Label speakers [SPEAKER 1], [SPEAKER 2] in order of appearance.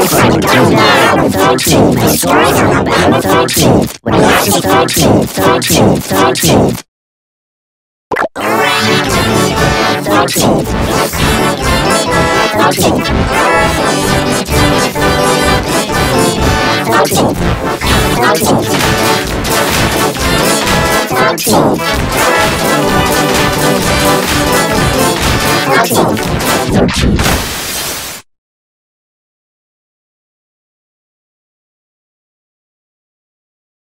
[SPEAKER 1] from the countdown of 13. My stories are about 13. When I was 13, 13, 13. 13. 13. 13. 13. 13. 13.